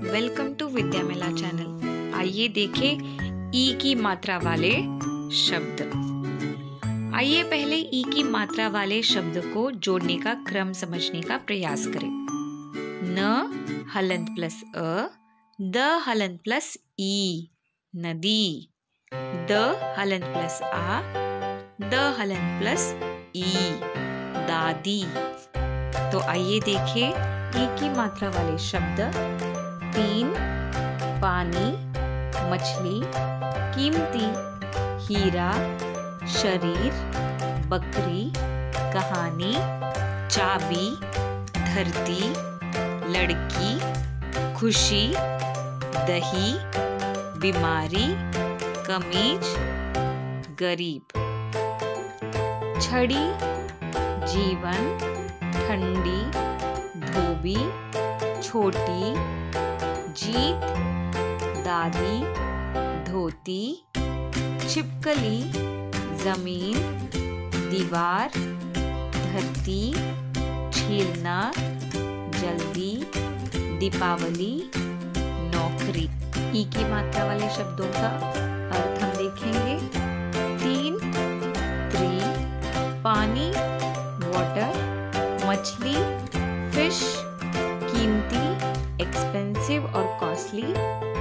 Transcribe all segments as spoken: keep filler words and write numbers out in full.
Welcome to Vidya Mela channel. आइए देखें ई की मात्रा वाले शब्द। आइए पहले ई की मात्रा वाले शब्द को जोड़ने का क्रम समझने का प्रयास करें। न हलंत प्लस अ, द हलंत प्लस ई नदी, द हलंत प्लस आ, द हलंत प्लस ई दादी। तो आइए देखें ई की मात्रा वाले शब्द। तीन पानी, मछली, कीमती, हीरा, शरीर, बकरी, कहानी, चाबी, धरती, लड़की, खुशी, दही, बीमारी, कमीज, गरीब। छड़ी, जीवन, ठंडी, धोबी, छोटी, जीत, दादी, धोती, छिपकली, जमीन, दीवार, धरती, छीलना, जल्दी, दीपावली, नौकरी। ई की मात्रा वाले शब्दों का अर्थ हम देखेंगे। तीन थ्री, पानी वाटर, मछली फिश, कीमती एक्सपेंसिव और कॉस्टली,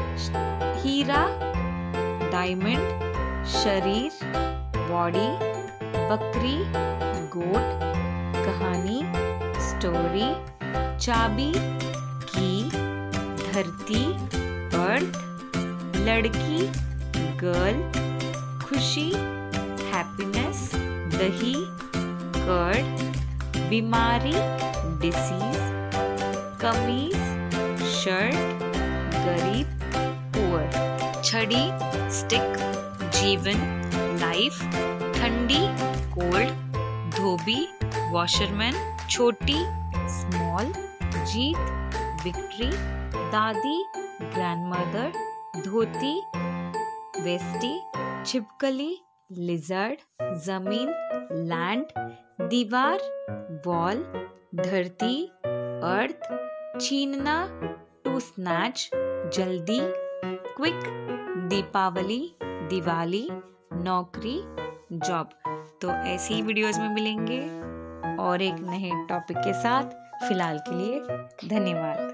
हीरा डायमंड, शरीर बॉडी, बकरी गोट, कहानी स्टोरी, चाबी की, धरती अर्थ, लड़की गर्ल, खुशी हैप्पीनेस, दही कर्ड, बीमारी डिसीज, कमीज शर्ट, गरीब पुअर। छड़ी स्टिक, जीवन लाइफ, ठंडी कोल्ड, धोबी वॉशरमैन, छोटी स्मॉल, जीत विक्ट्री, दादी ग्रैंडमदर, धोती वेस्टी, छिपकली लिजर्ड, जमीन लैंड, दीवार वॉल, धरती अर्थ, छीनना टू स्नैच जल्दी, क्विक दीपावली दिवाली, नौकरी जॉब। तो ऐसी ही वीडियोस में मिलेंगे और एक नए टॉपिक के साथ। फिलहाल के लिए धन्यवाद।